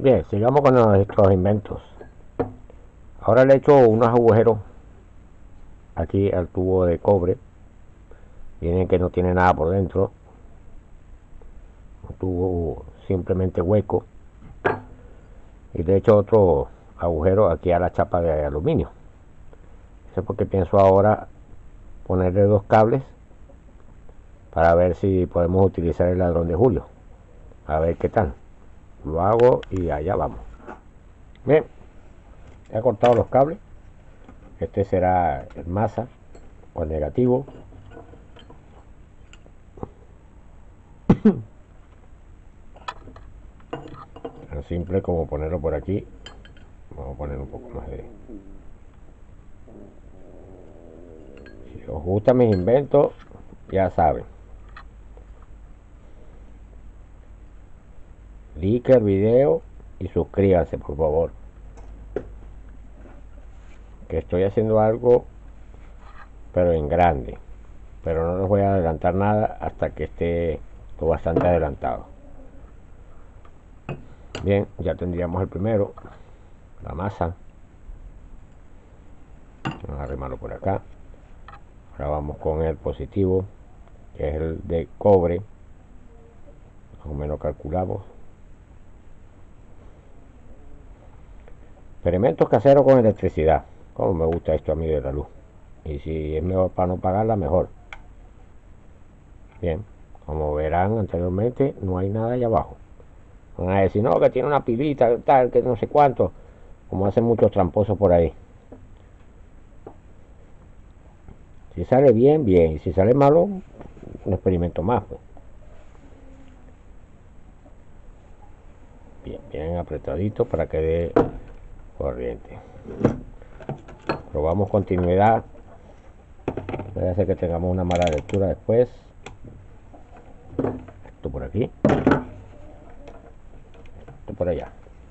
Bien, sigamos con nuestros inventos. Ahora le he hecho unos agujeros aquí al tubo de cobre. Miren que no tiene nada por dentro. Un tubo simplemente hueco. Y le he hecho otro agujero aquí a la chapa de aluminio. Eso es porque pienso ahora ponerle dos cables para ver si podemos utilizar el ladrón de Julio. A ver qué tal. Lo hago y allá vamos. Bien, he cortado los cables. Este será el masa o el negativo. Tan simple como ponerlo por aquí. Vamos a poner un poco más de... Si os gustan mis inventos, ya saben. Like al video y suscríbanse, por favor. Que estoy haciendo algo, pero en grande. Pero no les voy a adelantar nada hasta que esté todo bastante adelantado. Bien, ya tendríamos el primero, la masa. Vamos a arrimarlo por acá. Ahora vamos con el positivo, que es el de cobre. Más o menos calculamos. Experimentos caseros con electricidad. Como me gusta esto a mí de la luz. Y si es mejor para no pagarla, mejor. Bien, como verán anteriormente, no hay nada allá abajo. Van a decir, no, que tiene una pilita, tal, que no sé cuánto. Como hacen muchos tramposos por ahí. Si sale bien, bien. Y si sale malo, un experimento más, pues. Bien, bien apretadito para que dé corriente. Probamos continuidad. Puede hacer que tengamos una mala lectura después. Esto por aquí. Esto por allá.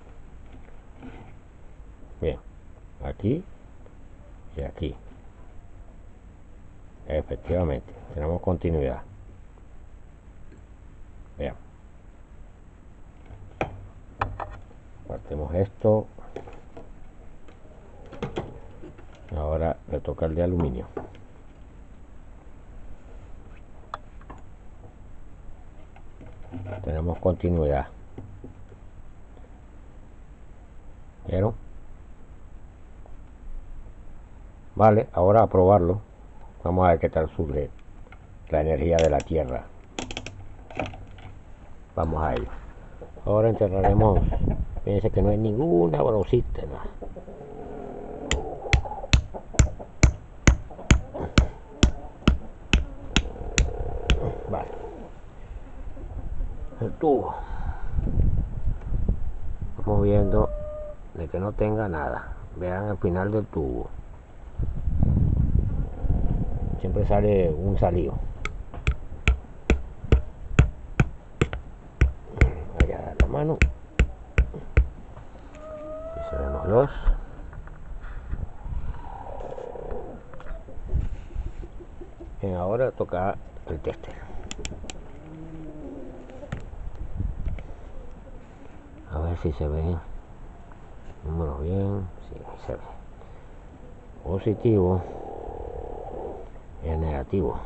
Bien. Aquí y aquí. Efectivamente. Tenemos continuidad. Vean. Partimos esto. Ahora le toca el de aluminio. Tenemos continuidad. ¿Vieron? Vale, ahora a probarlo. Vamos a ver qué tal surge la energía de la Tierra. Vamos a ello. Ahora enterraremos. Fíjense que no hay ninguna brosita, nada. Vale. El tubo. Vamos viendo de que no tenga nada. Vean el final del tubo. Siempre sale un salido. Voy a dar la mano. Y se ven los dos. Y ahora toca el tester. A ver si se ve. Número bien. Sí, se ve. Positivo. Es negativo.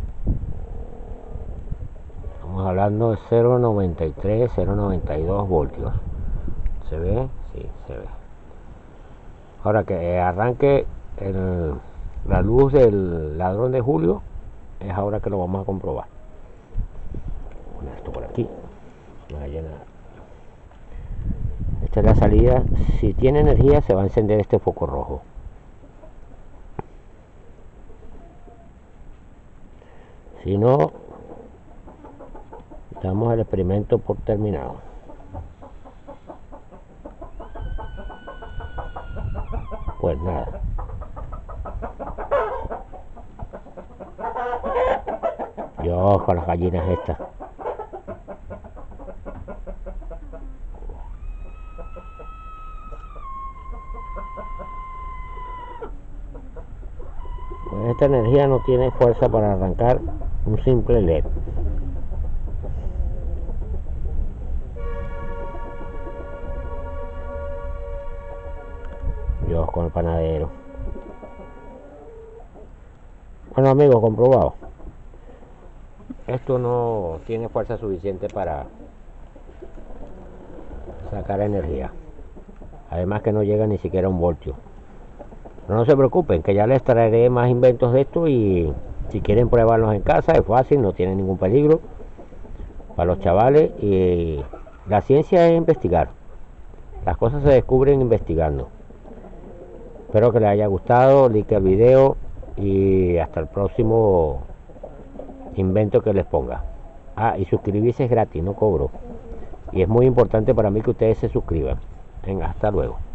Estamos hablando de 0.93, 0.92 voltios. ¿Se ve? Sí, se ve. Ahora que arranque la luz del ladrón de Julio, es ahora que lo vamos a comprobar. Poner esto por aquí. Vamos a llenar. Esta es la salida. Si tiene energía, se va a encender este foco rojo. Si no, damos el experimento por terminado. Pues nada. Dios, con las gallinas estas. Pues esta energía no tiene fuerza para arrancar un simple LED. panadero, panadero. Bueno amigos, comprobado. Esto no tiene fuerza suficiente para sacar energía. Además que no llega ni siquiera a 1 voltio. Pero no se preocupen, que ya les traeré más inventos de esto y si quieren pruebarlos en casa es fácil, no tiene ningún peligro para los chavales. Y la ciencia es investigar. Las cosas se descubren investigando. Espero que les haya gustado, like el video y hasta el próximo invento que les ponga. Y suscribirse es gratis, no cobro. Y es muy importante para mí que ustedes se suscriban. Venga, hasta luego.